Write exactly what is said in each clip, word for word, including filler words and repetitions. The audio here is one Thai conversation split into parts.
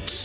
Beats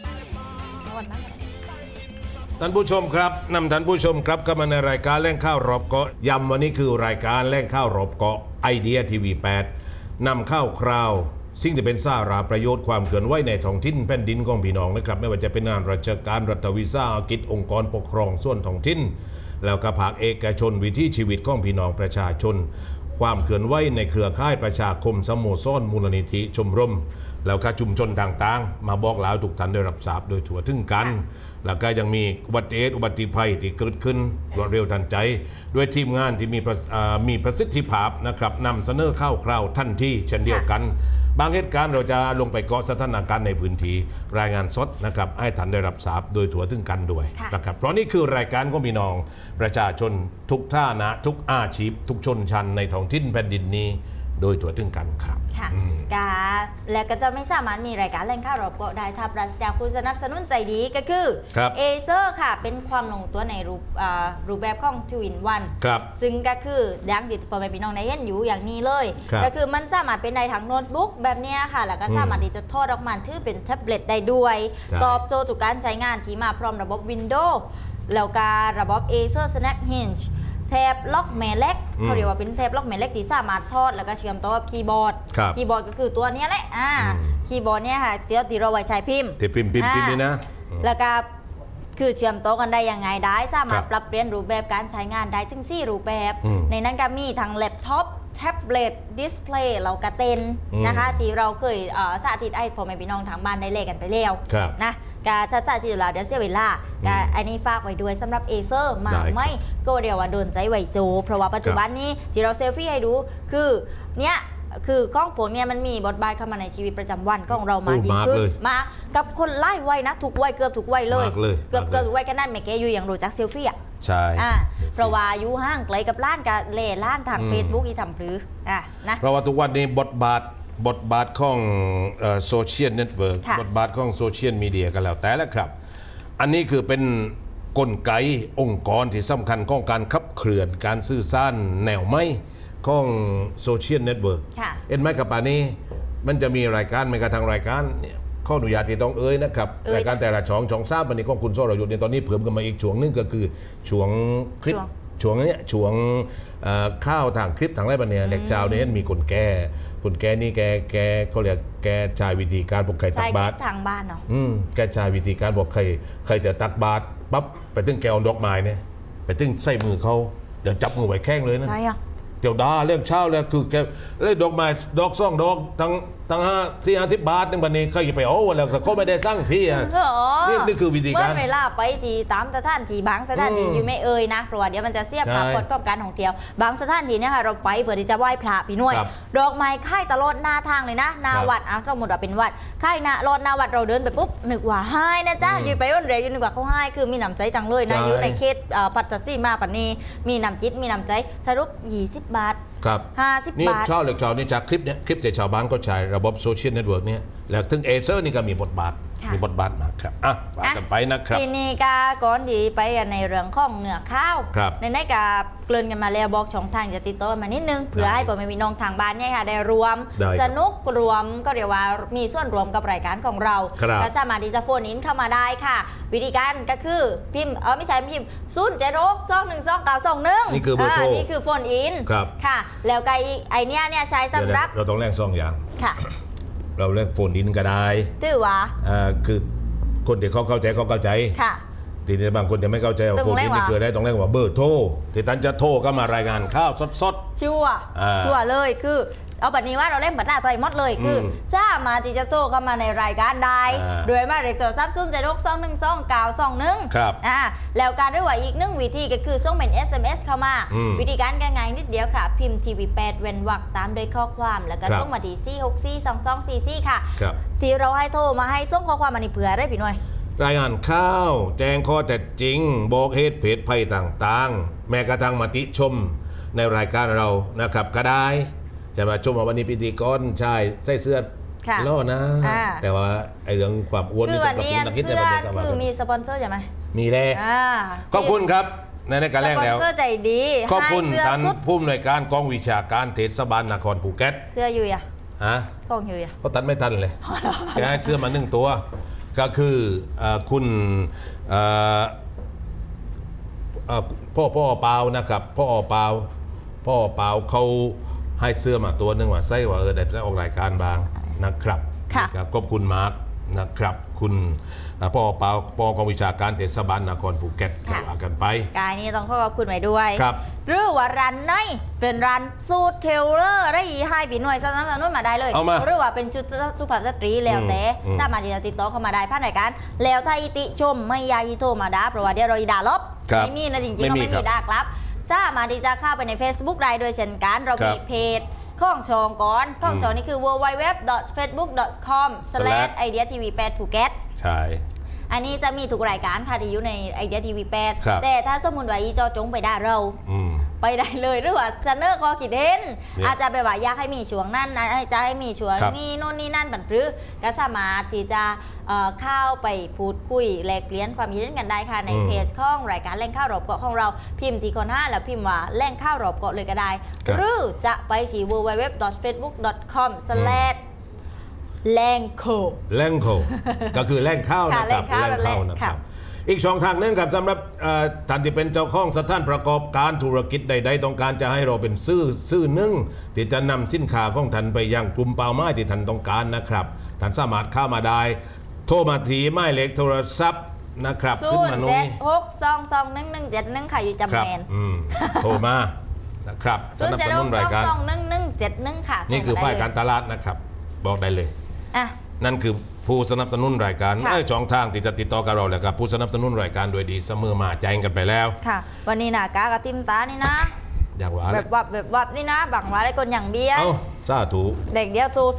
ท่านผู้ชมครับนำท่านผู้ชมครับเข้ามาในรายการแล่งข้าวรอบเกาะย้ำวันนี้คือรายการแล่งข้าวรอบเกาะไอเดียทีวีแปดนำข้าวคราวสิ่งที่เป็นสาระประโยชน์ความเคลื่อนไหวในท้องถิ่นแผ่นดินของพี่น้องนะครับไม่ว่าจะเป็นงานราชการรัฐวิสาหกิจองค์กรปกครองส่วนท้องถิ่นแล้วก็ภาคเอกชนวิถีชีวิตของพี่น้องประชาชนความเคลื่อนไหวในเครือข่ายประชาคมสโมสรมูลนิธิชมรมแล้วก็ชุมชนต่างๆมาบอกเล่าทุกท่านได้รับทราบโดยทั่วถึงกันแล้วก็ยังมีอุบัติเหตุอุบัติภัยที่เกิดขึ้นรวดเร็วทันใจด้วยทีมงานที่มีมีประสิทธิภาพนะครับนำเสนอข่าวคราวทันทีเช่นเดียวกันบางเหตุการณ์เราจะลงไปเกาะสถานการณ์ในพื้นที่รายงานสดนะครับให้ท่านได้รับทราบโดยทั่วถึงกันด้วยนะครับเพราะนี่คือรายการของพี่น้องประชาชนทุกท่านะทุกอาชีพทุกชนชั้นในท้องถิ่นแผ่นดินนี้โดยทั่วถึงกันครับค่ะกาและก็จะไม่สามารถมีรายการแหล่งข่าวรอบเกาะได้ถ้าปราศจากผู้สนับสนุนใจดีก็คือเอเซอร์ค่ะเป็นความลงตัวในรูปรูปแบบของทูอินวันซึ่งก็คือดังที่พ่อแม่พี่น้องในเห็นอยู่อย่างนี้เลยก็คือมันสามารถเป็นในทั้งโน้ตบุ๊กแบบนี้ค่ะแล้วก็สามารถที่จะทอดออกมาถือเป็นแท็บเล็ตได้ด้วยตอบโจทย์ทุกการใช้งานที่มาพร้อมระบบ Windows แล้วก็ระบบ Acer Snap Hingeแท็บล็อกแม่เล็กเขาเรียกว่าเป็นแท็บล็อกแม่เล็กที่สามารถทอดแล้วก็เชื่อมต่อกับคีย์บอร์ดคีย์บอร์ดก็คือตัวนี้แหละอ่าคีย์บอร์ดเนี่ยค่ะเดี๋ยวที่เราไว้ใช้พิมพ์ที่พิมพ์พิมพ์พิมพ์นี่นะแล้วก็คือเชื่อมต่อกันได้ยังไงได้สามารถปรับเปลี่ยนรูปแบบการใช้งานได้ถึงสี่รูปแบบในนั้นก็มีทั้งแล็ปท็อปแท็บเล็ตดิสเพลย์เรากระเต็นนะคะที่เราเคยสาธิตไอ้พ่อแม่พี่น้องทางบ้านได้เลขกันไปแล้วนะการถ้าสาธิตเราเดี๋ยวเสียเวลาการอันนี้ฝากไว้ด้วยสำหรับเอเซอร์มาไม่ก็เดี๋ยวว่าโดนใจไหวโจเพราะว่าปัจจุบันนี้ที่เราเซลฟี่ให้ดูคือเนี้ยคือกล้องพวกเนี้ยมันมีบทบาทเข้ามาในชีวิตประจำวันของเรามาดีขึ้นมากับคนไล่ไว้นะทุกวัยเกือบทุกวัยเลยเกือบเกือบทุกวัยกันนั่นแม่แกอยู่อย่างรู้จักเซลฟี่อ่ะใช่เพราะว่าอยู่ห้างไกลกับร้านกับเล่ร้านทางเฟซบุ๊กอีทำพลื้ออ่ะนะเพราะว่าทุกวันนี้บทบาทบทบาทของโซเชียลเน็ตเวิร์กบทบาทของโซเชียลมีเดียกันแล้วแต่ละครับอันนี้คือเป็นกลไกองค์กรที่สำคัญของการขับเคลื่อนการสื่อสารแนวไม้ของโซเชียลเน็ตเวิร์กเอ็นไหมครับป่านนี้มันจะมีรายการไม่กระทั่งรายการเนี่ยข้ออนุญาตที่ต้องเอ้ยนะครับรายการแต่ละช่องช่องทราบวันนี้ของคุณโซรยุทธ์เนี่ยตอนนี้เพิ่มกันมาอีกช่วงนึงก็คือช่วงคลิปช่วงนี้ช่วงข้าวทางคลิปทางไรบันเนี่ยเด็กชาวเนี่ยมีคนแก่คนแก่นี่แกแกเขาเรียกแกชายวิธีการบอกไข่ตักบาตรทางบ้านเนาะอืมแกชายวิธีการบอกไข่ไข่แต่ตักบาตรปั๊บไปตึ้งแกเอาดอกไม้เนี่ยไปตึ้งใส่มือเขาเดี๋ยวจับมือไว้แข้งเลยนะใช่อะเดี๋ยวดาเรื่องเช่าเลยคือแกเล่ดอกไม้ดอกซ่องดอกทั้งทั้งห้าสี่ห้าสิบบาทนึงบันนี้ใครจะไปเอาแล้วแต่เขาไม่ได้สร้างที่อ่ะนี่นี่คือวิธีการเมื่อเวลาไปที่ตามสถานที่บางสถานที่อยู่ไม่เอ่ยนะเพราะว่าเดี๋ยวมันจะเสียภาพพจน์กับการท่องเที่ยวบางสถานที่เนี่ยค่ะเราไปเพื่อที่จะไหว้พระพี่น้อยดอกไม้ค่ายตลอดหน้าทางเลยนะนาวัดอ่ะสมมติว่าเป็นวัดค่ายนาลอดนาวัดเราเดินไปปุ๊บนึกว่าให้นะจ๊ะอยู่ไปวันเดียวอยู่นึกว่าเขาให้คือมีน้ำใจจังเลยนะอยู่ในเขตปัตตสีมาปันนี้มีน้ำจิตมีน้ำใจสรุปยี่สิบบาทครับห้าสิบบาทนี่ชาวเล็กชาวนี่จากคลิปเนี้ยคลิปแต่ชาวบ้านก็ใช้ระบบโซเชียลเน็ตเวิร์กเนี่ยแล้วถึงเอเซอร์นี่ก็มีบทบาทมีบทบาทมากครับอ่ะว่ากันไปนะครับทีนี้กาก่อนดีไปในเรื่องของเนื้อข้าวในในกาเกลื่อนกันมาแล้วบอกช่องทางจะติดต่อมานิดนึงเผื่อให้พ่อแม่พี่น้องทางบ้านเนี่ยค่ะได้รวมสนุกรวมก็เรียกว่ามีส่วนรวมกับรายการของเราและสามารถที่จะโฟนอินเข้ามาได้ค่ะวิธีการก็คือพิมพ์เออไม่ใช่พิมพ์ศูนย์เจ็ดหกสองหนึ่งสองเก้าสองหนึ่งนี่คือเบอร์โทรนี่คือโฟนอินค่ะแล้วก็ไอเนี้ยเนี่ยใช้สำหรับเราต้องแลกซองอย่างค่ะเราเรียกโฟนอินก็ได้ถือว่าอ่าคือคนที่เขาเข้าใจเขาเข้าใจค่ะทีนี้บางคนจะไม่เข้าใจว่าโฟนอินนี่เกิดได้ต้องเรียกว่าเบอร์โทรที่ท่านจะโทรก็มารายงานข้าวสดๆชัวร์ชัวร์เลยคือเอาแบบนี้ว่าเราเล่นบัตรหน้าใจมดเลยคือสามารถที่จะโทรเข้ามาในรายการได้โดยมาเรียกตัวซับซุ่มใจรกสองหนึ่งสองเก้าสองหนึ่งครับอ่าแล้วการด้วยว่าอีกหนึ่งวิธีก็คือส่งเป็น เอส เอ็ม เอส เข้ามาวิธีการง่ายๆนิดเดียวค่ะพิมพ์ทีวีแปดเว้นวรรคตามด้วยข้อความแล้วก็ส่งมาที่สี่หกสี่สองสองสี่สี่ค่ะที่เราให้โทรมาให้ส่งข้อความมาในเผื่อได้พี่หน่อยรายงานข้าวแจ้งข้อเท็จจริงบอกเหตุเพศภัยต่างๆแม้กระทั่งมาติชมในรายการเรานะครับก็ได้จะมาชมว่าวันนี้พิธีกรใช่ใส่เสื้อล่อนะแต่ว่าไอเรื่องความอ้วนนี่ต้องปรับปรุงนักคิดในประเด็นต่างๆคือมีสปอนเซอร์ใช่ไหมมีแล้วขอบคุณครับในในการแรกแล้วสปอนเซอร์ใจดีขอบคุณท่านผู้อำนวยการกองวิชาการเทศบาลนครภูเก็ตเสื้ออยู่อ่ะฮะกองอยู่อ่ะก็ตัดไม่ทันเลยแกให้เสื้อมาหนึ่งตัวก็คือเอ่อคุณเอ่อเอ่อพ่อพ่อเปานะครับพ่อเปาพ่อเปาเขาให้เสื้อมาตัวหนึงว่าใส่ว่าเออได้ออกรายการบางนะครับค่ะขอบคุณมาร์กนะครับคุณพ่อเปาปอกองวิชาการเทศบาลนครภูเก็ตกล่าวกันไปกายนี้ต้องขอบคุณไว้ด้วยครับหรือว่าร้านไหนเป็นร้านสูตรเทเลอร์ได้ให้พี่หน่วยสนับสนุนมาได้เลยเอามาหรือว่าเป็นชุดสุภาพสตรีแล้วแต่อืมสามารถที่จะติดต่อเข้ามาได้ผ่านรายการแล้วถ้าอิติชมไม่อยากอีโทรมาด่าเพราะว่าเดี๋ยวเราอีด่าลบครับไม่มีนะจริงๆไม่ก็มีไม่ครัมีบด่าครับสามารถที่จะเข้าไปใน Facebook ได้โดยเช่นกันเราครัมีบเพจข้องชองก่อนข้องชองนี่คือ ดับเบิลยู ดับเบิลยู ดับเบิลยู ดอท เฟซบุ๊ก ดอท คอม สแลช ไอเดียทีวีแปด ภูเก็ตใช่อันนี้จะมีทุกรายการค่ะที่อยู่ในไอเดียทีวีแปดครับแต่ถ้าสมมุติว่าอีจอจงไปด่าเราอืมไปได้เลยหรือว่าเสนอข้อคิดเห็นเนี่ยอาจจะไปว่าอยากให้มีช่วงนั้นนะจะให้มีช่วงครับนี้โน่นนี่นั่นบันหรือก็สามารถที่จะเอ่อเข้าไปพูดคุยแลกเปลี่ยนความคิดเห็นกันได้ค่ะในอืมเพจของรายการแหล่งข่าวรอบเกาะของเราพิมพ์ที่คนห้าแล้วพิมพ์ว่าแหล่งข่าวรอบเกาะเลยก็ได้ครับหรือจะไปที่ ดับเบิลยู ดับเบิลยู ดับเบิลยู ดอท เฟซบุ๊ก ดอท คอม สแลช แหล่งโคแหล่งโค ก็คือแหล่งข้าวนะครับค่ะแหล่งข้าวนะคค่ะรับอีกช่องทางหนึงครับสำหรับเอ่อท่านที่เป็นเจ้าของสถานประกอบการธุรกิจใดๆต้องการจะให้เราเป็นซื่อซื่อหนึ่งที่จะนำสินค้าของท่านไปยังกลุ่มเป้าหมายที่ท่านต้องการนะครับท่านสามารถเข้ามาได้โทรมาที่หมายเลขโทรศัพท์นะครับศูขึ้นนมาย์ตรงเจ็ดนี้หกสองสองหนึ่งหนึ่งเจ็ดหนึ่งค่ะอยู่จำครับแมนอืมโทรมานะครับสศูนนัย์บเจ็ดสหนุกนสราอย งการสองหนึ่งหนึ่งเจ็ดหนึ่งค่ะนี่คือโทฝ่ายมการได้เลตลาดนะครับบอกได้เลยอ่ะนั่นคือผู้สนับสนุนรายการค่ะไอ้ช่องทางที่จะติดต่อกับเราแหละครับผู้สนับสนุนรายการโดยดีเสมอมาแจ้งกันไปแล้วค่ะ วันนี้นะกากระติมตานี่นะอย่างว่าแบบวับแบบวับนี่นะบังว่าได้คนอย่างเบี้ยเอ้าสาธุเด็กเดียวซูซู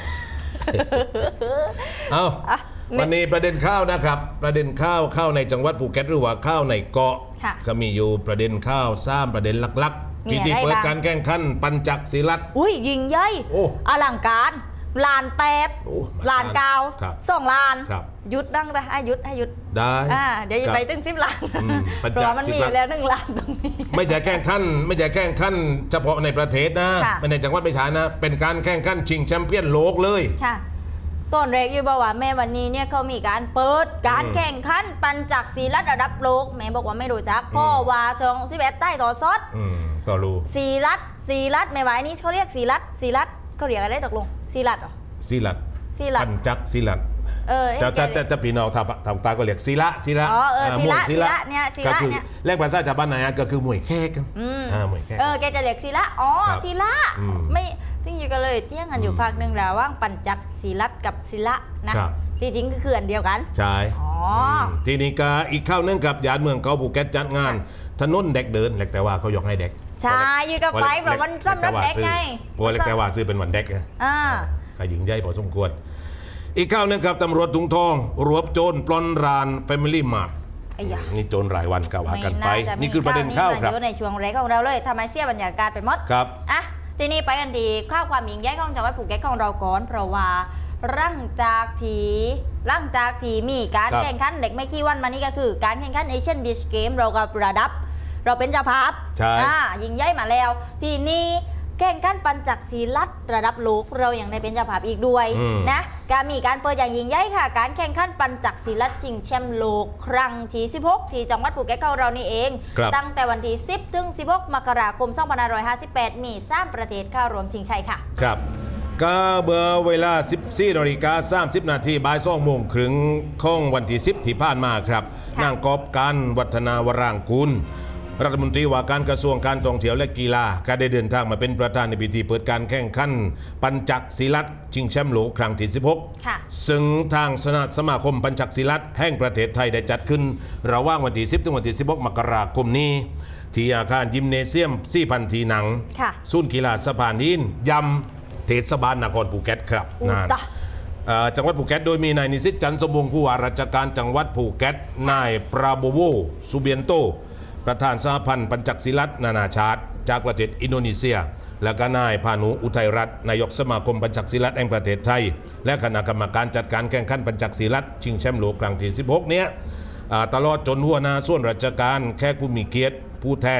เอ้าอ่ะวันนี้ประเด็นข้าวนะครับ ประเด็นข้าวข้าวในจังหวัดภูเก็ตหรือว่าข้าวในเกาะค่ะก็มีอยู่ประเด็นข้าวสามประเด็นหลักมีๆ ที่อะไรที่เปิดบ้างการแข่งขันปัญจักศิลัดอุ้ยยิงใหญ่โอ้อลังการลานแปดโอ้ลานกาวครับสองลานครับหยุดดังไปให้หยุดให้หยุดได้อ่าเดี๋ยวอย่าครับไปตึ้งสิบลานอืมปัญเพจราะว่ามันสิบมีล้านแล้วหนึ่งลานตรงนี้ไม่ใช่แข่งขันไม่ใช่แข่งขันเฉพาะในประเทศนะค่ะไม่ในจังหวัดไม่ใช่นะ เป็นการแข่งขันชิงแชมเปี้ยนโลกเลยค่ะต้นเรกอยู่บอกว่าแม่วันนี้เนี่ยเขามีการเปิดการแข่งขันปัญจักศิลัดระดับโลกแม่บอกว่าไม่รู้จักพ่อว่าจองสิบเอ็ดใต้ต่อซดอืมก็รู้สีรัดสีรัดไม่ไหวนี่เขาเรียกสีรัดสีรัดเขาเรียกอะไรตกลงสีรัดเหรอศิลัดสีรัดปัญจักศิลัดเออแต่แต่เอ๊ะแต่แต่พี่น้องทางทางตาก็เรียกศิละศิละอ๋อเอออ่าศิละมวยศิละศิละเนี่ยศิละก็คือเนี่ยแรกภาษาชาวบ้านไหนอะก็คือมวยแขกอืมอ่ามวยแขกเออแกจะเรียกสีละอ๋อครับสีละอืมไม่จริงๆก็เลยเที่ยงกันอยู่อืมภาคหนึ่งแล้วว่างปัญจักสีรัดกับศิละนะครับ ที่จริงก็คืออันเดียวกันใช่อ๋ออมทีนี้ก็อีกข้าวหนึงกับยานเมืองเก่าภูเก็ตจัดงาน ถนนเด็กเดินเล็กแต่ว่าเขายกให้เด็กใช่อยู่กับไฟเพราะมันสำหรับเด็กไงเพราะว่าเล็กแต่ว่าซื้อเป็นวันเด็กไงอ่าขยิงใหญ่พอสมควร อีกข้าวหนึงครับตำรวจถุงทองรวบโจรปล้นร้านแฟมิลี่มาร์ทไอ้ยานี่โจรรายวันกว่ากันไปม่าจะมีนี่คือประเด็นข้าวครับมาอยู่ในช่วงแรกของเราเลยทำไมเสียบรรยากาศไปหมดครับอ่ะทีนี้ไปกันดีข้าวความหญิงใหญ่ของจังหวัดภูเก็ตของเราก่อนเพราะว่าร่างจากทีร่างจากทีมีการครับแข่งขันเด็กไม่กี่วันมานี้ก็คือ การแข่งขันเอเชียนบีชเกมเรากับระดับ เราเป็นเจ้าภาพใช่อ่ายิงใหญ่มาแล้ว ทีนี้แข่งขันปัญจักศิลัดระดับโลกเรายังได้เป็นเจ้าภาพอีกด้วยอืมนะการมีการเปิดอย่างยิ่งใหญ่ค่ะ การแข่งขันปัญจักศิลัดชิงแชมป์โลกครั้งที่สิบหกที่จังหวัดภูเก็ตของเรานี่เองครับตั้งแต่วันที่สิบถึงสิบหกมกราคมสองพันห้าร้อยห้าสิบแปดมีสามประเทศเข้ารวมชิงชัยค่ะครับก็เบอร์เวลา สิบสี่นาฬิกาสามสิบนาทีบ่ายสองโมงครึ่งของวันที่สิบที่ผ่านมาครับค่ะนางกอบการวัฒนาวรางกูลรัฐมนตรีว่าการกระทรวงการท่องเที่ยวและกีฬาก็ได้เดินทางมาเป็นประธานในพิธีเปิดการแข่งขันปัญจักศิลัดชิงแชมป์โลกครั้งที่สิบหกค่ะซึ่งทางสนาสมาคมปัญจักศิลัดแห่งประเทศไทยได้จัดขึ้นระหว่างวันที่สิบถึงวันที่สิบหกมกราคมนี้ ที่อาคารยิมเนเซียม สี่พัน ที่นั่งค่ะศูนย์กีฬาสะพานหินยำเทศบาลนครภูเก็ตครับอุ๊ยนั่นตะเอ่อจังหวัดภูเก็ตโดยมีนายนิสิตจันทร์สมวงศ์ผู้ว่าราชการจังหวัดภูเก็ตนายปราโบโวซูเบียนโต ประธานสหพันธ์ปัญจักศิลัดนานาชาติจากประเทศอินโดนีเซีย และก็นายพานุอุทัยรัตน์นายกสมาคมปัญจักศิลัดแห่งประเทศไทย และคณะกรรมการจัดการแข่งขันปัญจักศิลัดชิงแชมป์โลกครั้งที่สิบหกเนี้ยอ่าตลอดจนหัวหน้าส่วนราชการแขกผู้มีเกียรติผู้แทน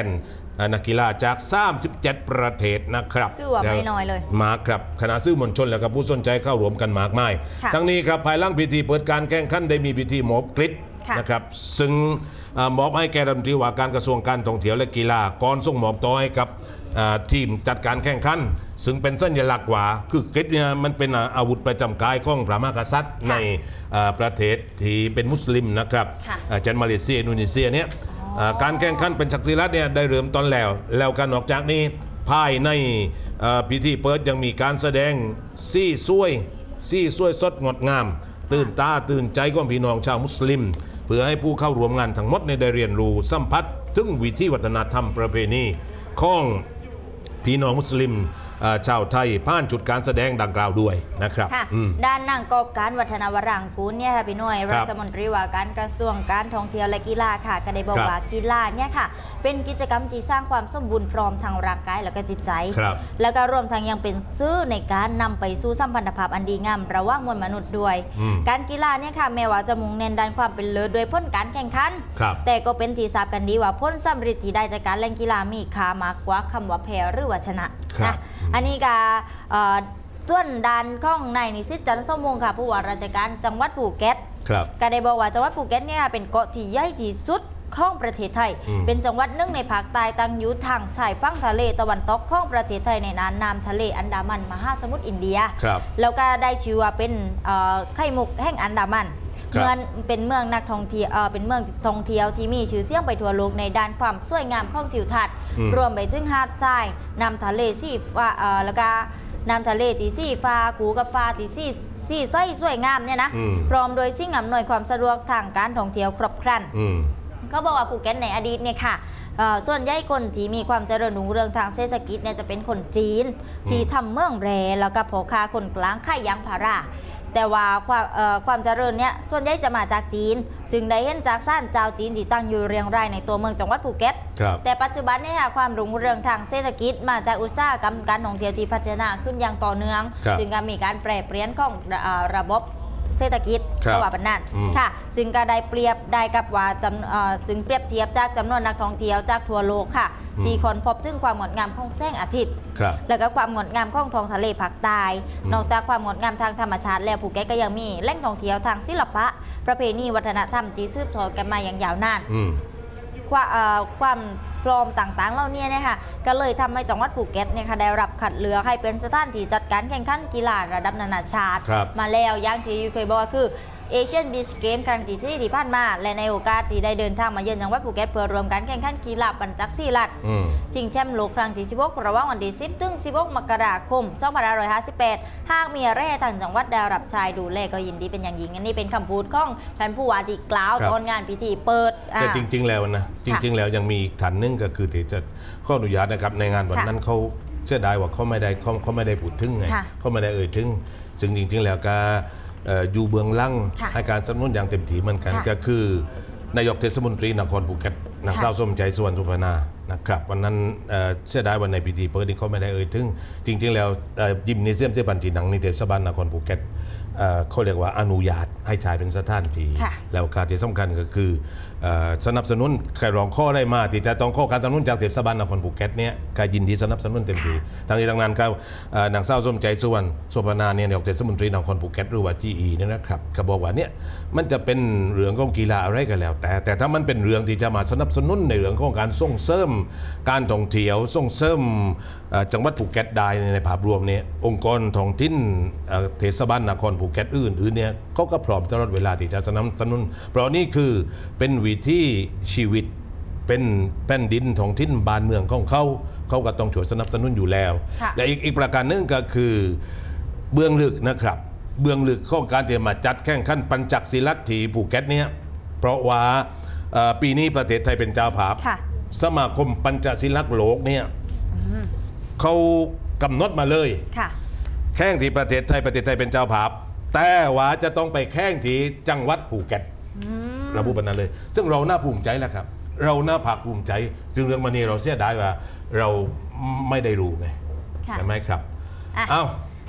นักกีฬาจากสามสิบเจ็ดประเทศนะครับถือว่าไม่น้อยเลยมาครับคณะสื่อมวลชนและกับผู้สนใจเข้ารวมกันมากมายทั้งนี้ครับภายหลังพิธีเปิดการแข่งขันได้มีพิธีมอบกริดนะครับซึ่งมอบให้แก่รัฐมนตรีว่าการกระทรวงการท่องเที่ยวและกีฬาก่อนส่งมอบต่อให้กับทีมจัดการแข่งขันซึ่งเป็นสัญลักษณ์ว่าคือกริดเนี่ยมันเป็นอาวุธประจำกายของพระมหากษัตริย์ในประเทศที่เป็นมุสลิมนะครับเช่นมาเลเซียอินโดนีเซียเนี่ยการแข่งขันเป็นชักศิลัดเนี่ยได้เริ่มต้นแล้วแล้วกันออกจากนี้ภายในพิธีเปิดยังมีการแสดงซี่ซ้วยซี่ซ้วยสดงดงามตื่นตาตื่นใจของพี่น้องชาวมุสลิมเพื่อให้ผู้เข้าร่วมงานทั้งหมดได้เรียนรู้สัมผัสถึงวิถีวัฒนธรรมประเพณีของพี่น้องมุสลิมชาวไทยผ่านจุดการแสดงดังกล่าวด้วยนะครับด้านนางกอบการวัฒนวรังกูลเนี่ยค่ะพี่หน่วยรัฐมนตรีว่าการกระทรวงการท่องเที่ยวและกีฬาค่ะก็ได้บอกว่ากีฬาเนี่ยค่ะเป็นกิจกรรมที่สร้างความสมบูรณ์พร้อมทางร่างกายและก็จิตใจแล้วก็รวมทั้งยังเป็นสื่อในการนำไปสู่สัมพันธภาพอันดีงามระหว่างมวลมนุษย์ด้วยการกีฬาเนี่ยค่ะแม้ว่าจะมุ่งเน้นด้านความเป็นเลิศโดยพ้นการแข่งขันแต่ก็เป็นที่ทราบกันดีว่าพ้นสำเร็จที่ได้จากการเล่นกีฬามีค่ามากกว่าคำว่าแพ้หรือว่าชนะนะอันนี้ก็ส่วนด้านของนายนิสิตจันทร์สมวงค่ะผู้ว่าราชการจังหวัดภูเก็ตก็ได้บอกว่าจังหวัดภูเก็ตเนี่ยเป็นเกาะที่ใหญ่ที่สุดของประเทศไทยเป็นจังหวัดหนึ่งในภาคใต้ตั้งอยู่ทางชายฝั่งทะเลตะวันตกของประเทศไทยในน่านน้ำทะเลอันดามันมหาสมุทรอินเดียแล้วก็ได้ชื่อว่าเป็นไข่มุกแห่งอันดามันเมืองเป็นเมืองนักท่องเที่ยวเป็นเมืองท่องเที่ยวที่มีชื่อเสียงไปทั่วโลกในด้านความสวยงามของทิวทัศน์รวมไปถึงหาดทรายน้ำทะเลสีฟ้าแล้วก็น้ำทะเลตีสีฟ้ากูกับฟ้าตีสีสีใสสวยงามเนี่ยนะพร้อมโดยสิ่งอำนวยความสะดวกทางการท่องเที่ยวครบครันเขาบอกว่าภูเก็ตในอดีตเนี่ยค่ะส่วนใหญ่คนที่มีความเจริญรุ่งเรืองทางเศรษฐกิจเนี่ยจะเป็นคนจีนที่ทำเมืองแร่แล้วก็พ่อค้าคนกลางขายยางพาราแต่ว่าความความเจริญเนี่ยส่วนใหญ่จะมาจากจีนซึ่งได้เห็นจากซ่านเจ้าจีนที่ตั้งอยู่เรียงรายในตัวเมืองจังหวัดภูเก็ตแต่ปัจจุบันเนี่ยค่ะความรุ่งเรืองทางเศรษฐกิจมาจากอุตสาหกรรมการท่องเที่ยวที่พัฒนาขึ้นอย่างต่อเนื่องซึ่งก็มีการแปรเปลี่ยนของระบบเศรษฐกิจก็ว่าแบบนั้นค่ะซึ่งก็ได้เปรียบได้กับว่าจำซึ่งเปรียบเทียบจากจำนวนนักท่องเที่ยวจากทั่วโลกค่ะที่คนพบถึงความงดงามของแสงอาทิตย์แล้วก็ความงดงามของท้องทะเลภาคใต้นอกจากความงดงามทางธรรมชาติแล้วภูเก็ตก็ยังมีแหล่งท่องเที่ยวทางศิลปะประเพณีวัฒนธรรมที่สืบทอดกันมาอย่างยาวนานความพร้อมต่างๆเหล่านี้เนี่ยค่ะก็เลยทำให้จังหวัดภูเก็ตเนี่ยค่ะได้รับคัดเลือกให้เป็นสถานที่จัดการแข่งขันกีฬาระดับนานาชาติมาแล้วอย่างที่ยูเคยบอกว่าคือเอเชียนบีชเกมครั้งที่สี่ที่ผ่านมาและในโอกาสที่ได้เดินทางมาเยือนจังหวัดภูเก็ตเพื่อรวมการแข่งขันกีฬาปัญจักรีลัดชิงแชมป์โลกครั้งที่สิบหกระหว่างวันที่สิบถึงสิบหกมกราคมสองพันห้าร้อยห้าสิบแปดหากมีอะไรทางจังหวัดได้รับชายดูแลก็ยินดีเป็นอย่างยิ่งอันนี้เป็นคำพูดของท่านผู้ว่าที่กล่าวตอนงานพิธีเปิดแต่จริงๆแล้วนะจริงๆแล้วยังมีฐานนึงก็คือที่จะข้ออนุญาตนะครับในงานวันนั้นเขาเชื่อได้ว่าเขาไม่ได้เขาเขาไม่ได้พูดถึงไงเขาไม่ได้เอ่ยถึงซึ่งจริงๆแล้วก็อยู่เบื้องหลังให้การสนับสนุนอย่างเต็มที่เหมือนกันก็คือนายกเทศมนตรีนครภูเก็ตนางสาวสมใจสุวรรณสุพนานะครับวันนั้นเสียดายวันในพิธีเปิดนี่เขาไม่ได้เอ่ยถึงจริงๆแล้วยิมเนเซียมเซปันจีนังในเทศบาลนครภูเก็ตเขาเรียกว่าอนุญาตให้ใช้เป็นสถานที่แล้วการที่สำคัญก็คือสนับสนุนใครร้องข้อได้มาที่จะต้องข้อการสนับสนุนจากเทศบาลนครภูเก็ตเนี่ยก็ยินดีสนับสนุนเต็มที่ทั้งนี้ทั้งนั้นก็นางสาวสมใจสุวรรณสุพนาเนี่ยนายกเทศมนตรีนครภูเก็ตหรือว่า จี อี เนี่ยนะครับก็บอกว่าเนี่ยมันจะเป็นเรื่องของกีฬาอะไรก็แล้วแต่แต่ถ้ามันเป็นเรื่องที่จะมาสนับสนุนในเรื่องของการส่งเสริมการท่องเที่ยวส่งเสริมจังหวัดภูเก็ตได้ในภาพรวมเนี่ยองค์กรท้องถิ่นเทศบาลนครภูเก็ตอื่นๆเนี่ยเขาก็พร้อมตลอดเวลาที่จะสนับสนุนเพราะนี่คือเป็นวิถีชีวิตเป็นแผ่นดินท้องถิ่นบ้านเมืองของเขาเขาก็ต้องช่วยสนับสนุนอยู่แล้วและอีกอีกประการหนึ่งก็คือเบื้องลึกนะครับเบื้องลึกของการที่มาจัดแข่งขันปัญจักศิลัดที่ภูเก็ตเนี่ยเพราะว่าปีนี้ประเทศไทยเป็นเจ้าภาพสมาคมปัญจศิลัดโลกเนี่ยเขากำหนดมาเลยแข่งที่ประเทศไทยประเทศไทยเป็นเจ้าภาพแต่ว่าจะต้องไปแข่งที่จังหวัดภูเก็ตระบุแบบนั้นเลยซึ่งเราน่าภูมิใจแหละครับเราน่าภาคภูมิใจเรื่องเรื่องมันนี่เราเสียดายว่าเราไม่ได้รู้ไงใช่ไหมครับอ้าว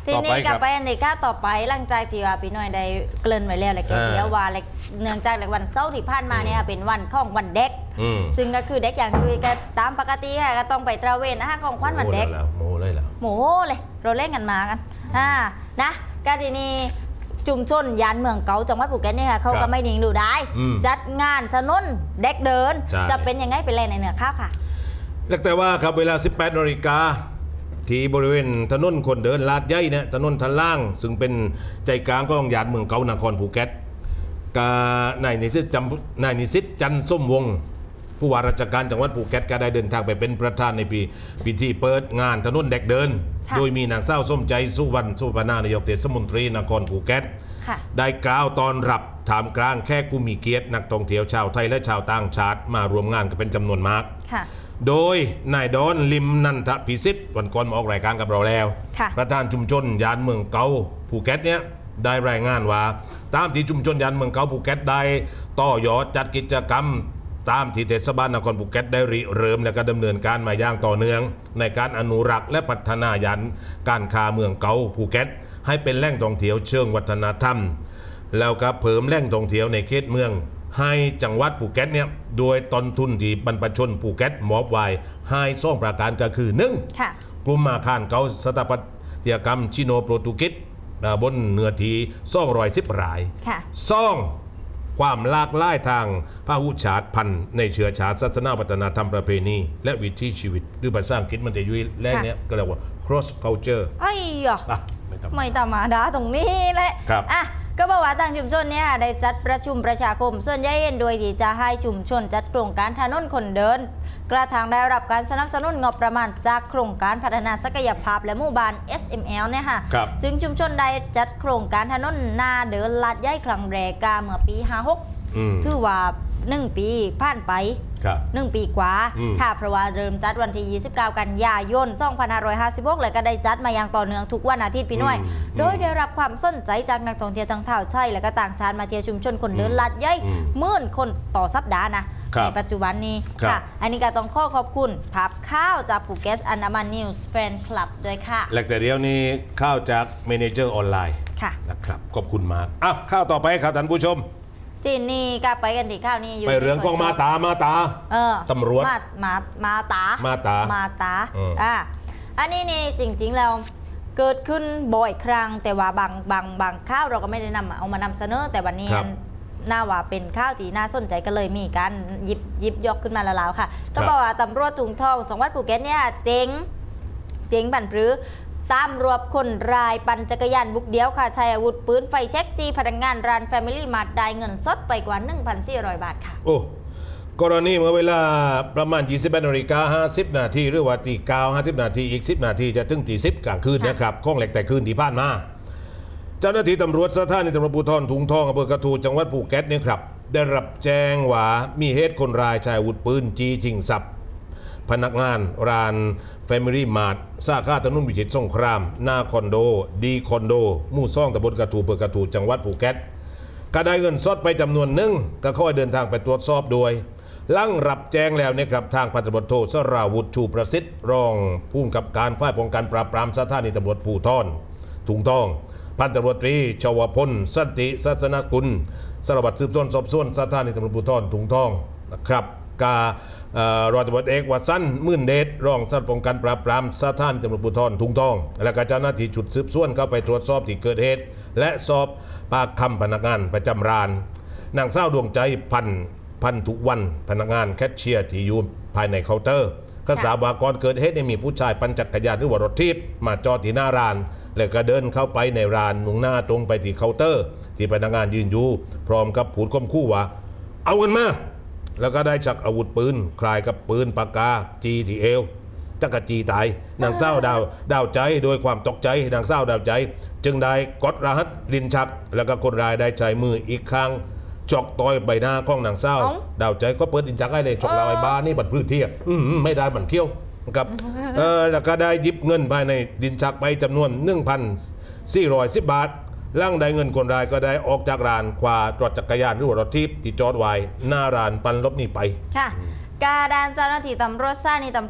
ทีนี้กลับไปอันนี้ข้าต่อไปหลังจากที่ว่าพี่น้อยได้เกริ่นไว้แล้วแหละแกเดียวว่าเนื่องจากวันเสาร์ที่ผ่านมาเนี่ยเป็นวันของวันเด็กซึ่งก็คือเด็กอย่างที่ก็ตามปกติค่ะก็ต้องไปตระเวนนะคะของขวัญวันเด็กโมเลยเหรอโมเลยเราเล่นกันมากันอ่านะก็ทีนี้ชุมชนยานเมืองเก่าจังหวัดภูเก็ตนี่ค่ะเขาก็ไม่นิ่งดูได้จัดงานถนนเด็กเดินจะเป็นยังไงไปเล่นในเนื้อข้าวค่ะแล้วแต่ว่าครับเวลา สิบแปดนาฬิกาที่บริเวณถนนคนเดินลาดใหญ่เนี่ยถนนทันล่างซึ่งเป็นใจกลางของยานเมืองเก่านครภูเก็ตกนายนิสิตจำนายนิสิตจันทร์ส้มวงศ์ผู้ว่าราชการจังหวัดภูเก็ตก็ได้เดินทางไปเป็นประธานในปีพิธีเปิดงานถนนเด็กเดินโดยมีนางสาวส้มใจสุวรรณสุวรรณนายกเทศมนตรีนครภูเก็ตได้กล่าวตอนรับถามกลางแขกผู้มีเกียรตินักท่องเที่ยวชาวไทยและชาวต่างชาติมารวมงานกันเป็นจำนวนมากโดยนายดอนลิมนันทพิสิทธิ์วันก่อนมาออกรายการกับเราแล้วประธานชุมชนยานเมืองเก่าภูเก็ตเนี่ยได้รายงานว่าตามที่ชุมชนยานเมืองเก่าภูเก็ตได้ต่อยอดจัดกิจกรรมตามที่เทศบาลนครภูเก็ตได้ริเริ่มและก็ดำเนินการมาอย่างต่อเนื่องในการอนุรักษ์และพัฒนายานการค้าเมืองเก่าภูเก็ตให้เป็นแหล่งท่องเที่ยวเชิงวัฒนธรรมแล้วก็เพิ่มแหล่งท่องเที่ยวในเขตเมืองให้จังหวัดภูเก็ตเนี่ยโดยต้นทุนที่บรรพชนภูเก็ตมอบไว้ให้สองประการก็คือหนึ่งกลุ่มอาคารเก่าสถาปัตยกรรมชิโนโปรตุเกสบนเนื้อที่สองร้อยสิบรายสองความหลากหลายทางพหุชาติพันธุ์ในเชื้อชาติศาสนาวัฒนธรรมประเพณีและวิถีชีวิตหรือภาษาอังกฤษมันจะยุ่ยแรกเนี้ยก็เรียกว่า cross culture ไอ้ยอ่ะไม่ธรรมดาตรงนี้แหละอ่ะก็บอกว่าทางชุมชนเนี่ยได้จัดประชุมประชาคมส่วนใหญ่เห็นโดยที่จะให้ชุมชนจัดโครงการถนนคนเดินกระทั่งได้รับการสนับสนุนงบประมาณจากโครงการพัฒนาศักยภาพและหมู่บ้าน เอส เอ็ม แอล เนี่ยค่ะซึ่งชุมชนได้จัดโครงการถนนหน้าเดินลาดใหญ่ครั้งแรกเมื่อปีห้าหกถือว่าหนึ่งปีผ่านไปหนึ่งปีกว่าค่ะเพราะว่าเริ่มจัดวันที่ยี่สิบเก้ากันยายนสองพันห้าร้อยห้าสิบหกเลยก็ได้จัดมาอย่างต่อเนื่องทุกวันอาทิตย์พี่น้อยโดยได้รับความสนใจจากนักท่องเที่ยวทั้งชาวไทยและก็ต่างชาติมาเที่ยวชุมชนคนเดินลาดใหญ่หมื่นคนต่อสัปดาห์นะในปัจจุบันนี้ค่ะอันนี้ก็ต้องขอขอบคุณภาพข้าวจากภูเก็ตอันดามันนิวส์แฟนคลับด้วยค่ะและแต่เดียวนี้ข้าวจากเมเนเจอร์ออนไลน์นะครับขอบคุณมากอ้าวข้าวต่อไปครับท่านผู้ชมที่นี่ก็ไปกันที่ข้าวนี้อยู่ไปเรื่องของมาตามาตาเออตำรวจมามามาตามาตามาตาอ่าอันนี้นี่จริงๆแล้วเกิดขึ้นบ่อยครั้งแต่ว่าบางบางบางข้าวเราก็ไม่ได้นำเอามานำเสนอแต่วันนี้น่าว่าเป็นข้าวที่น่าสนใจก็เลยมีการหยิบหยิบยกขึ้นมาแล้วค่ะก็บอกว่าตำรวจถุงทองจังหวัดภูเก็ตเนี่ยเจ๋งเจ๋งบันปรือตามรวบคนรายปั่นจักรยานบุกเดียวค่ะใช้อาวุธปืนไฟเช็คจี้พนักงานร้าน Family Mart ได้เงินสดไปกว่า หนึ่งพันสี่ร้อย บาทค่ะโอ้กรณีเมื่อเวลาประมาณ ยี่สิบเอ็ดนาฬิกาห้าสิบ นาทีหรือว่าตีเก้า ห้าสิบ นาทีอีกสิบนาทีจะถึงตีสิบกลางคืนนะครับข้องเหล็กแต่คืนที่ผ่านมาเจ้าหน้าที่ตำรวจสถานีตำรวจภูธรถุงทองอำเภอกระทู้จังหวัดภูเก็ตเนี่ยครับได้รับแจ้งว่ามีเหตุคนร้ายใช้อาวุธปืนจี้ชิงทรัพย์พนักงานร้าน Family Mart สาขาถนนวิจิตรสงครามหน้าคอนโดดีคอนโดหมู่ซ่องตำบลกระทู้อำเภอกระทู้จังหวัดภูเก็ตก็ได้เงินสดไปจำนวนหนึ่งก็ค่อยเดินทางไปตรวจสอบโดยลั่งรับแจ้งแล้วเนี่ยครับทางพันตำรวจโทสราวุฒิชูประสิทธิ์รองผู้กำกับการฝ่ายป้องกันปราบปรามสถานีตำรวจภูธรถุงทองพันตำรวจตรีชวพลสันติศาสนกุลสารวัตรสืบสวนสอบสวนสถานีตำรวจภูธรถุงทองนะครับการ้อยตำรวจเอกวัฒน์มื่นเดชรองสารวัตรป้องกันปราบปรามสถานีตำรวจภูธรถุงทองและก็เจ้าหน้าที่ชุดสืบสวนเข้าไปตรวจสอบที่เกิดเหตุและสอบปากคำพนักงานประจำร้านนางสาวดวงใจพันพันทุกวันพนักงานแคชเชียร์ที่อยู่ภายในเคาน์เตอร์ก็ทราบว่าก่อนเกิดเหตุมีผู้ชายปั่นจักรยานหรือว่ารถทิพย์มาจอดที่หน้าร้านแล้วก็เดินเข้าไปในร้านมุ่งหน้าตรงไปที่เคาน์เตอร์ที่พนักงานยืนอยู่พร้อมกับพูดข่มขู่ว่าเอาเงินมาแล้วก็ได้ชักอาวุธปืนคล้ายกับปืนปากกาจีที่เอวจักรจีตายนางสาวดาวดาวใจโดยความตกใจนางสาวดาวใจจึงได้กดรหัสลิ้นชักแล้วก็คนร้ายได้ใช้มืออีกครั้งจอกต่อยใบหน้าของนางสาวดาวใจก็เปิดลิ้นชักให้เลยจอกเราไอ้บ้านี่บัดพื้นเทียบไม่ได้บัดเขี้ยวครับเออแล้วก็ได้หยิบเงินภายในลิ้นชักไปจำนวน หนึ่งพันสี่ร้อยสิบ บาทล่างได้เงินคนร้ายก็ได้ออกจากร้านคว้ารถจักรยานหรือว่ารถทิพย์ที่จอดไว้หน้าร้านปันลบหนีไปค่ะการด้านเจ้าหน้าที่ตำรวจสถานีตำรวจ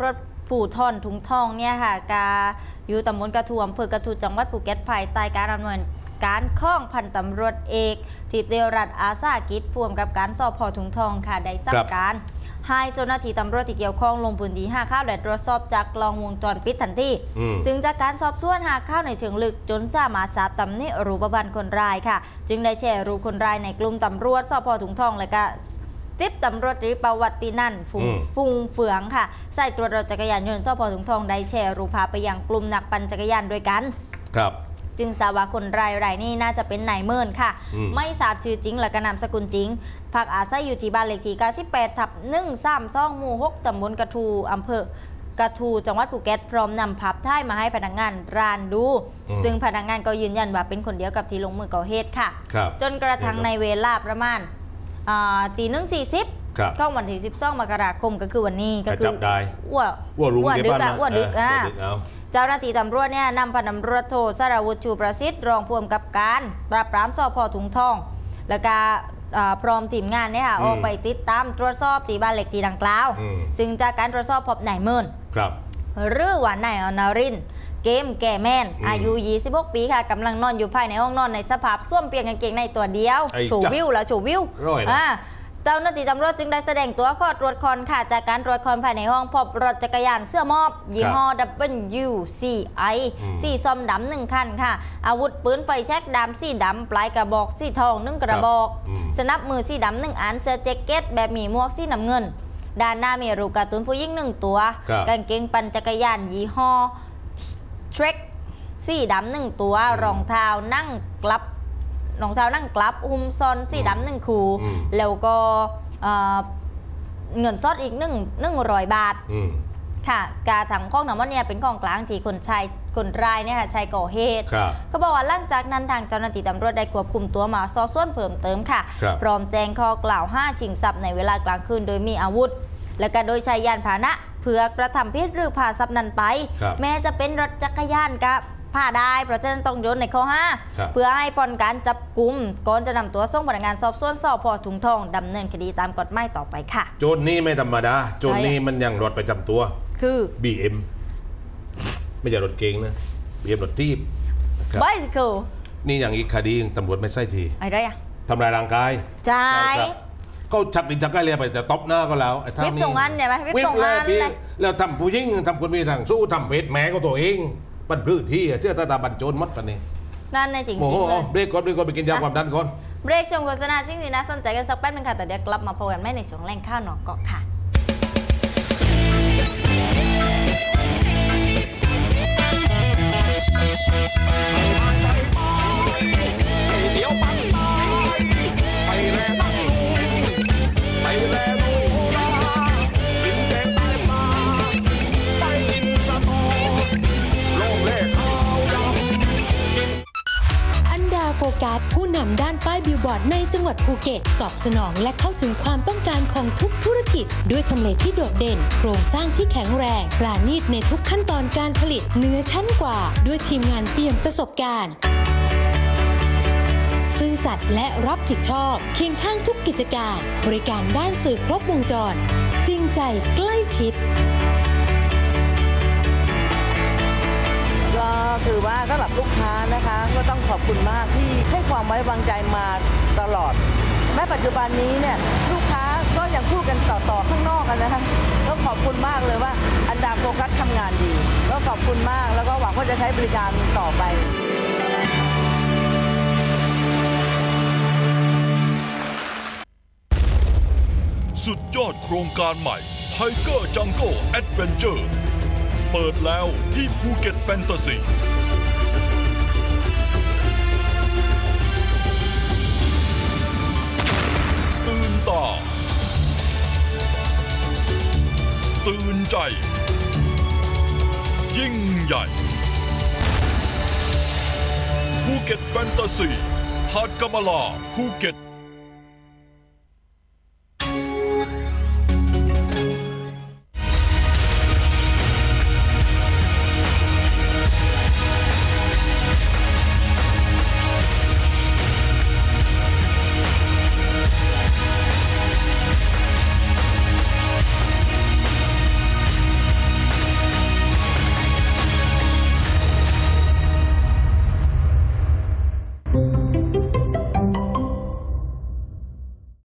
ผู้ท่อนถุงทองเนี่ยค่ะกาอยู่ตำบลกระทูอำเภอกระทูจังหวัดภูเก็ตภายใต้การดำเนินการข้องพันตำรวจเอกทิติรัตน์อาสากิจพ่วงกับการสอบพอถุงทองค่ะได้สั่งการให้เจ้าหน้าที่ตำรวจที่เกี่ยวข้องลงพื้นที่หาข้าวและตรวจสอบจากกล้องวงจรปิดทันทีซึ่งจากการสอบสวนหาข้าวในเชิงลึกจนสามารถทราบตำหนิรูปพรรณคนร้ายค่ะจึงได้แชร์รูปคนร้ายในกลุ่มตำรวจสพถุงทองและก็ติดตำรวจตรีประวัตินันฟุงฟุงเฟืองค่ะใส่ตรวจรถจักรยานยนต์สพถุงทองได้แชร์รูปภาพไปยังกลุ่มนักปั่นจักรยานด้วยกันครับจึงทราบว่าคนรายรายนี้น่าจะเป็นนายเมินค่ะไม่ทราบชื่อจริงและก็นามสกุลจริงพักอาศัยอยู่ที่บ้านเลขที่เก้าสิบแปดทับหนึ่งสามสองหมู่หกตำบลกระทูอำเภอกระทูจังหวัดภูเก็ตพร้อมนำภาพถ่ายมาให้พนักงานร้านดูซึ่งพนักงานก็ยืนยันว่าเป็นคนเดียวกับที่ลงมือก่อเหตุค่ะจนกระทั่งในเวลาประมาณตีหนึ่งสี่สิบก็วันที่สิบสองมกราคมก็คือวันนี้ก็คืออ้วอ้วรู้ดึกอ่ะอ้วดึกอ่ะเจ้าหน้าที่ตำรวจเนี่ยนำพันตำรวจโทสรวุฒิชูประสิทธิ์รองผู้กำกับการปราบปรามสพถุงทองแล้วก็พร้อมทีมงานเนี่ยค่ะออกไปติดตามตรวจสอบที่บ้านเล็กที่ดังกล่าวซึ่งจากการตรวจสอบพบนายเมินหรือว่านายอนารินเกมแก่แม่นอายุยี่สิบหกปีค่ะกำลังนอนอยู่ภายในห้องนอนในสภาพส้วมเปียกกางเกงในตัวเดียวโชว์วิวแล้วโชว์วิวเจ้าหน้าที่ตำรวจจึงได้แสดงตัวข้อตรวจคอนค่ะจากการตรวจคอนภายในห้องพบรถจักรยานเสื้อมอบยี่ห้อ ดับเบิลยู ซี ไอ สีส้มดำหนึ่งคันค่ะอาวุธปืนไฟแช็กดำสีดำปลายกระบอกสีทองหนึ่งกระบอกสนับมือสีดำหนึ่งอันเสื้อแจ็คเก็ตแบบมีหมวกสีน้ำเงินด้านหน้ามีรูปการ์ตูนผู้หญิงหนึ่งตัวกางเกงปั่นจักรยานยี่ห้อเทรคสีดำหนึ่งตัวรองเท้านั่งกลับรองเท้านั่งกลับหุ้มซอนสีดำหนึ่งคู่แล้วก็เงินสดอีกหนึ่งหนึ่งร้อยบาทค่ะกาถังข้องหนำว่าเนี่ยเป็นของกลางที่คนชายคนรายเนี่ยค่ะชายก่อเหตุก็บอกว่าหลังจากนั้นทางเจ้าหน้าที่ตำรวจได้ควบคุมตัวมาสอบสวนเพิ่มเติมค่ะพร้อมแจ้งข้อกล่าวหาชิงทรัพย์ในเวลากลางคืนโดยมีอาวุธและก็โดยใช้ยานพาหนะเพื่อกระทำผิดหรือพาทรัพย์นั้นไปแม้จะเป็นรถจักรยานกับผ่าได้เพราะฉะนั้นต้องโยนในข้อห้าเพื่อให้พ้นการจับกุมก่อนจะนำตัวส่งพนักงานสอบสวนสพถุงทองดำเนินคดีตามกฎหมายต่อไปค่ะโจรนี้ไม่ธรรมดาโจรนี้มันยังรถประจำตัวคือบี เอ็ม ไม่ใช่รถเก๋งนะ บี เอ็ม รถทีบไบซิเคิลนี่อย่างอีกคดีตำรวจไม่ใช่ทีอะไรอะทำลายร่างกายใช่ก็ชักดินชักไก่เรียไปแต่ตบหน้าก็แล้ววิบตรงนั้นเนี่ยไหมวิบตรงนั้นเลยแล้วทำผู้ยิ่งทำคนมีทางสู้ทำเพชรแม้ก็ตัวเองปันพื้นที่เชื่อตาตาบันโจรมัดกันนี่นั่นในจริงๆโอ้โหเบรกก่อนเบรกก่อนไปกินยาความดันก่อนเบรกชมโฆษณาจริงๆนะสนใจกันสักแป๊บนึงค่ะแต่เดี๋ยวกลับมาพบกันไม่ในช่วงแรงข้าวหนอกเกาะค่ะโฟกัสผู้นำด้านป้ายบิลบอร์ดในจังหวัดภูเก็ตตอบสนองและเข้าถึงความต้องการของทุกธุรกิจด้วยทำเลที่โดดเด่นโครงสร้างที่แข็งแรงปราณีตในทุกขั้นตอนการผลิตเหนือชั้นกว่าด้วยทีมงานเปี่ยมประสบการณ์ซื่อสัตย์และรับผิดชอบเคียงข้างทุกกิจการบริการด้านสื่อครบวงจรจริงใจใกล้ชิดถือว่าสำหรับลูกค้านะคะก็ต้องขอบคุณมากที่ให้ความไว้วางใจมาตลอดแม้ปัจจุบันนี้เนี่ยลูกค้าก็ยังพูดกันต่อๆข้างนอกกันนะคะก็ขอบคุณมากเลยว่าอันดาโฟกัสทำงานดีก็ขอบคุณมากแล้วก็หวังว่าจะใช้บริการต่อไปสุดยอดโครงการใหม่ Tiger Jungle Adventureเปิดแล้วที่ภูเก็ตแฟนตาซีตื่นตาตื่นใจยิ่งใหญ่ภูเก็ตแฟนตาซีหาดกะมะลาภูเก็ต